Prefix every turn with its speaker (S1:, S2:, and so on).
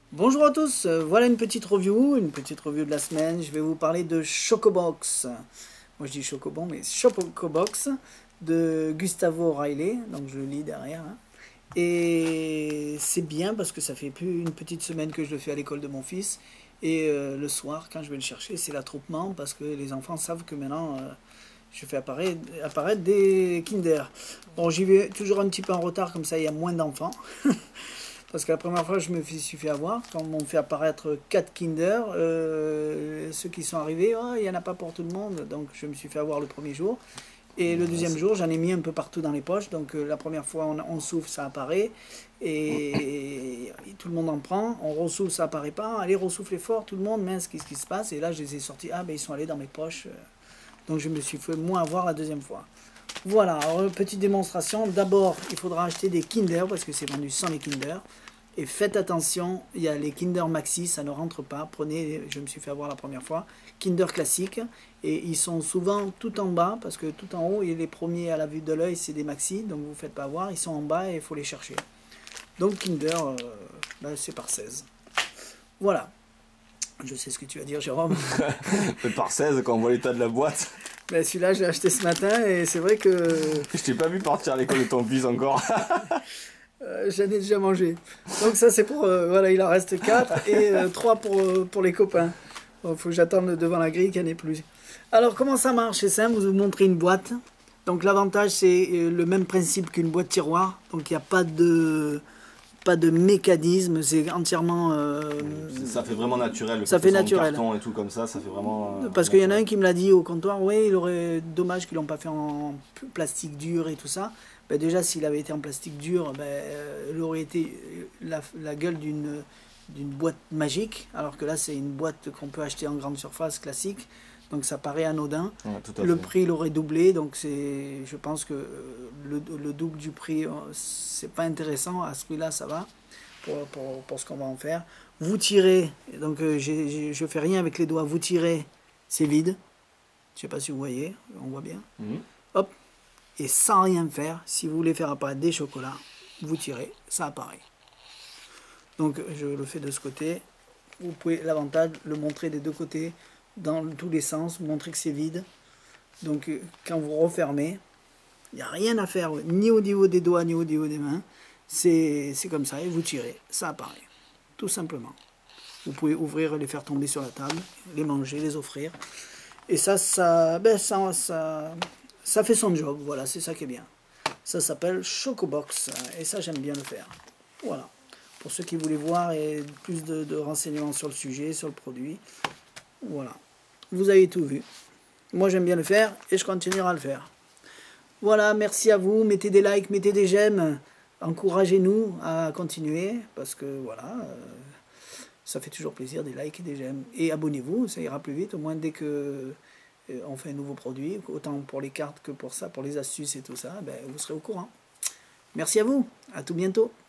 S1: Bonjour à tous, voilà une petite review de la semaine. Je vais vous parler de Chocobox. Moi je dis Chocobon, mais Chocobox de Gustavo Riley, donc je le lis derrière, hein. Et c'est bien parce que ça fait plus une petite semaine que je le fais à l'école de mon fils. Et le soir, quand je vais le chercher, c'est l'attroupement parce que les enfants savent que maintenant je fais apparaître des Kinder. Bon, j'y vais toujours un petit peu en retard, comme ça il y a moins d'enfants. Parce que la première fois, je me suis fait avoir. Quand on fait apparaître 4 Kinder, ceux qui sont arrivés, oh, il n'y en a pas pour tout le monde. Donc je me suis fait avoir le premier jour. Et le deuxième jour, j'en ai mis un peu partout dans les poches. Donc la première fois, on souffle, ça apparaît. Et tout le monde en prend. On ressouffle, ça apparaît pas. Allez, ressoufflez fort, tout le monde, mince, qu'est-ce qui se passe? Et là, je les ai sortis. Ah, ben ils sont allés dans mes poches. Donc je me suis fait moins avoir la deuxième fois. Voilà, alors, petite démonstration. D'abord, il faudra acheter des Kinder parce que c'est vendu sans les Kinder. Et faites attention, il y a les Kinder Maxi, ça ne rentre pas. Prenez, je me suis fait avoir la première fois, Kinder classique. Et ils sont souvent tout en bas parce que tout en haut, et les premiers à la vue de l'œil, c'est des Maxi. Donc vous ne faites pas avoir, ils sont en bas et il faut les chercher. Donc Kinder, ben, c'est par 16. Voilà. Je sais ce que tu vas dire, Jérôme.
S2: Par 16 quand on voit l'état de la boîte.
S1: Ben, celui-là, je l'ai acheté ce matin et c'est vrai que
S2: Je t'ai pas vu partir à l'école de ton fils encore.
S1: j'en ai déjà mangé. Donc ça c'est pour... voilà, il en reste 4 et 3 pour les copains. Il faut que j'attende devant la grille qu'il n'y en ait plus. Alors comment ça marche? C'est simple, vous montrez une boîte. Donc l'avantage c'est le même principe qu'une boîte tiroir. Donc il n'y a pas de mécanisme, c'est entièrement...
S2: Ça fait vraiment naturel. Le
S1: ça
S2: fait
S1: fait
S2: en
S1: naturel.
S2: carton et tout comme ça fait vraiment.
S1: Parce qu'il y en a un
S2: naturel.
S1: qui me l'a dit au comptoir, oui, il aurait dommage qu'ils l'ont pas fait en plastique dur et tout ça. Ben déjà, s'il avait été en plastique dur, ben, il aurait été la gueule d'une boîte magique, alors que là, c'est une boîte qu'on peut acheter en grande surface classique. Donc ça paraît anodin.
S2: Ouais, tout à
S1: Le
S2: fait.
S1: prix, il aurait doublé, donc je pense que le double du prix, c'est pas intéressant. À ce prix-là, ça va pour ce qu'on va en faire. Vous tirez, donc je fais rien avec les doigts, vous tirez, c'est vide. Je sais pas si vous voyez, on voit bien.
S2: Mhm.
S1: Hop, et sans rien faire, si vous voulez faire apparaître des chocolats, vous tirez, ça apparaît. Donc je le fais de ce côté. Vous pouvez l'avantage, le montrer des deux côtés, dans tous les sens, montrer que c'est vide. Donc quand vous refermez, il n'y a rien à faire, ni au niveau des doigts, ni au niveau des mains. C'est comme ça, et vous tirez, ça apparaît. Tout simplement. Vous pouvez ouvrir, les faire tomber sur la table, les manger, les offrir. Et ça fait son job, voilà, c'est ça qui est bien. Ça s'appelle Chocobox, et ça j'aime bien le faire. Voilà. Pour ceux qui voulaient voir et plus de renseignements sur le sujet, sur le produit, voilà. Vous avez tout vu. Moi j'aime bien le faire et je continuerai à le faire. Voilà, merci à vous, mettez des likes, mettez des j'aime, encouragez-nous à continuer, parce que voilà, ça fait toujours plaisir, des likes et des j'aime. Et abonnez-vous, ça ira plus vite, au moins dès que on fait un nouveau produit, autant pour les cartes que pour ça, pour les astuces et tout ça, ben, vous serez au courant. Merci à vous, à tout bientôt.